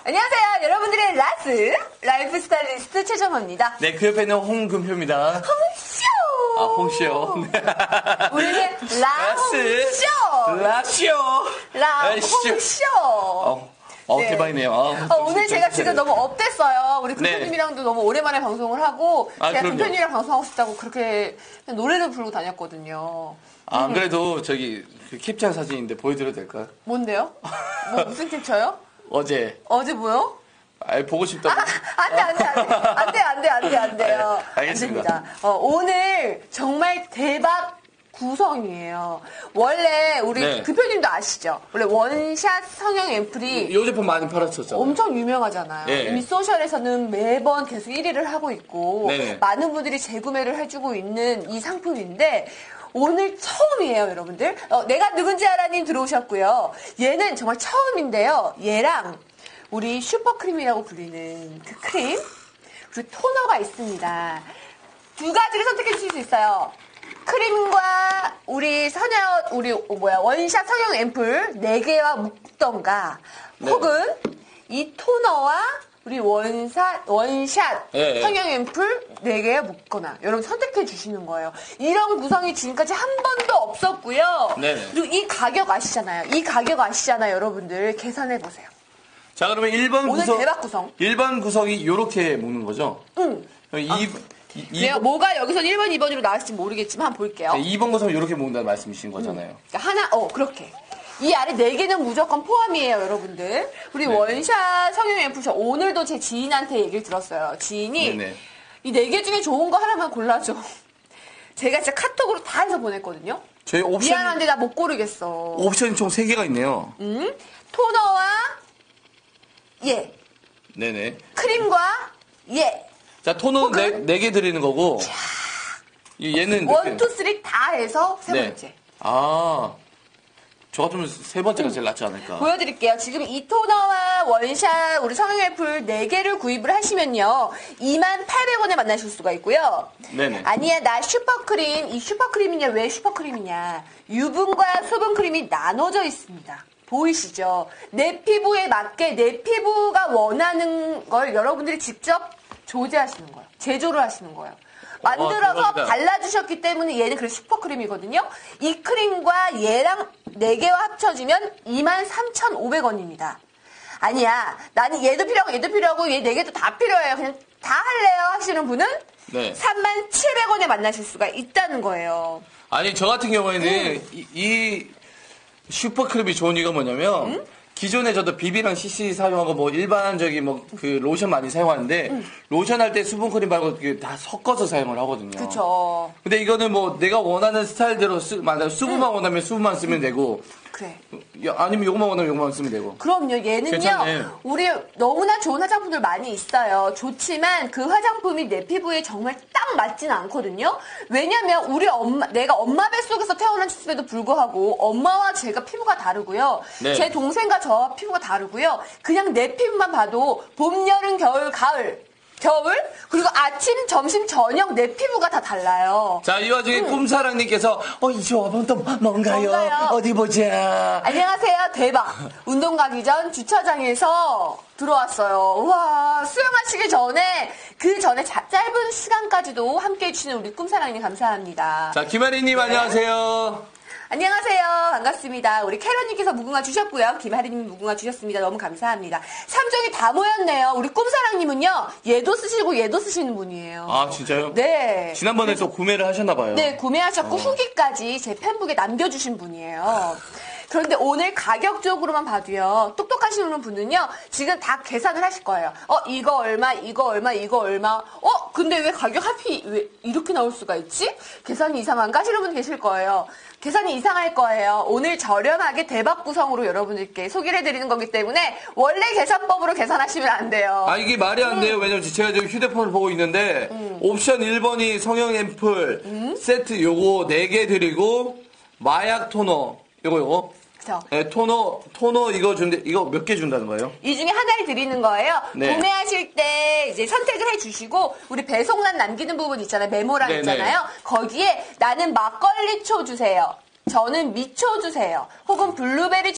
안녕하세요. 여러분들의 라이프 스타일리스트 최정화입니다. 네, 그 옆에는 홍금표입니다. 홍쇼! 홍쇼. 우리는 라홍쇼! 네. 대박이네요. 오늘 제가 지금 너무 업됐어요. 우리 금표님이랑도 너무 오랜만에 방송을 하고, 제가 금표님이랑 방송하고 싶다고 그렇게 노래를 부르고 다녔거든요. 안 그래도 저기 그 캡처한 사진인데 보여드려도 될까요? 뭔데요? 무슨 캡처요? 어제 뭐요? 보고 싶다고. 안 돼요. 알겠습니다. 안 됩니다. 오늘 정말 대박 구성이에요. 원래 우리 금표님도 아시죠? 원래 원샷 성형 앰플이 이 제품 많이 팔았었잖아요. 엄청 유명하잖아요. 네. 이미 소셜에서는 매번 계속 1위를 하고 있고 많은 분들이 재구매를 해주고 있는 이 상품인데 오늘 처음이에요, 여러분들. 내가 누군지 알아님 들어오셨고요. 얘는 정말 처음인데요. 얘랑 우리 슈퍼크림이라고 불리는 그 크림 그리고 토너가 있습니다. 두 가지를 선택해 주실 수 있어요. 크림과 우리 원샷 성형 앰플 4개와 묶던가 혹은 이 토너와 우리 원샷 성형 앰플 4개에 묶거나 여러분 선택해 주시는 거예요. 이런 구성이 지금까지 한 번도 없었고요. 그리고 이 가격 아시잖아요. 여러분들 계산해 보세요. 자, 그러면 1번 오늘 구성. 대박 구성. 1번 구성이 이렇게 묶는 거죠? 응. 내가 뭐가 여기서 1번, 2번으로 나왔을지 모르겠지만 한번 볼게요. 2번 구성은 이렇게 묶는다는 말씀이신 거잖아요. 그러니까 그렇게. 이 아래 4개는 무조건 포함이에요, 여러분들. 우리 원샷 성형 앰플 저 오늘도 제 지인한테 얘기를 들었어요. 지인이 이 4개 중에 좋은 거 하나만 골라줘. 제가 진짜 카톡으로 다 해서 보냈거든요. 저희 옵션. 미안한데 나 못 고르겠어. 옵션이 총 3개가 있네요. 토너와 크림과 자, 토너는 4개 드리는 거고. 얘는 1, 2, 3 다 해서 3번째. 저 같으면 3번째가 제일 낫지 않을까. 보여드릴게요. 지금 이 토너와 원샷 우리 성형 앰플 4개를 구입을 하시면요. 28,000원에 만나실 수가 있고요. 아니야, 나 슈퍼크림. 이 슈퍼크림이냐, 왜 슈퍼크림이냐. 유분과 수분크림이 나눠져 있습니다. 보이시죠? 내 피부에 맞게 내 피부가 원하는 걸 여러분들이 직접 조제하시는 거예요. 제조를 하시는 거예요. 만들어서 발라주셨기 때문에 얘는 그래서 슈퍼크림이거든요. 이 크림과 얘랑 4개와 합쳐지면 23,500원입니다. 아니야, 나는 얘도 필요하고 얘 4개도 다 필요해요. 그냥 다 할래요 하시는 분은 37,000원에 만나실 수가 있다는 거예요. 아니, 저 같은 경우에는 이 슈퍼크림이 좋은 이유가 뭐냐면 기존에 저도 비비랑 CC 사용하고 일반적인 그 로션 많이 사용하는데 로션 할 때 수분크림 말고 다 섞어서 사용을 하거든요. 그쵸. 근데 이거는 내가 원하는 스타일대로 수분만 원하면 수분만 쓰면 되고 그래. 아니면 요거만 원하면 요거만 쓰면 되고. 그럼요. 얘는요. 괜찮네. 우리 너무나 좋은 화장품들 많이 있어요. 좋지만 그 화장품이 내 피부에 정말 딱 맞지는 않거든요. 왜냐면 내가 엄마 뱃속에서 태어났음에도 불구하고 엄마와 제가 피부가 다르고요. 제 동생과 저 피부가 다르고요. 그냥 내 피부만 봐도 봄, 여름, 겨울, 가을 그리고 아침, 점심, 저녁 내 피부가 다 달라요. 자, 이 와중에 꿈사랑님께서 이 조합은 또 뭔가요? 어디 보자. 안녕하세요. 대박. 운동 가기 전 주차장에서 들어왔어요. 와, 수영하시기 전에 그 전에 짧은 시간까지도 함께해 주시는 우리 꿈사랑님 감사합니다. 자, 김아리님 안녕하세요. 안녕하세요. 반갑습니다. 우리 캐런님께서 무궁화 주셨고요. 김하리님 무궁화 주셨습니다. 너무 감사합니다. 3종이 다 모였네요. 우리 꿈사랑님은요. 얘도 쓰시고 얘도 쓰시는 분이에요. 아, 진짜요? 네. 지난번에 또 구매를 하셨나 봐요. 네, 구매하셨고 후기까지 제 팬북에 남겨주신 분이에요. 그런데 오늘 가격적으로만 봐도요. 똑똑하신 분은요. 지금 다 계산을 하실 거예요. 이거 얼마, 이거 얼마, 이거 얼마. 근데 왜 가격 왜 이렇게 나올 수가 있지? 계산이 이상한가 하시는 분 계실 거예요. 계산이 이상할 거예요. 오늘 저렴하게 대박 구성으로 여러분들께 소개를 해드리는 거기 때문에 원래 계산법으로 계산하시면 안 돼요. 이게 말이 안 돼요. 왜냐면 제가 지금 휴대폰을 보고 있는데 옵션 1번이 성형 앰플 세트 요거 4개 드리고 마약 토너 요거 그쵸. 네, 토너 이거 준대 이거 몇 개 준다는 거예요? 이 중에 하나를 드리는 거예요. 구매하실 때 이제 선택을 해주시고 우리 배송란 남기는 부분 있잖아요. 메모란 있잖아요. 거기에 나는 막걸리 초 주세요. 저는 미초 주세요. 혹은 블루베리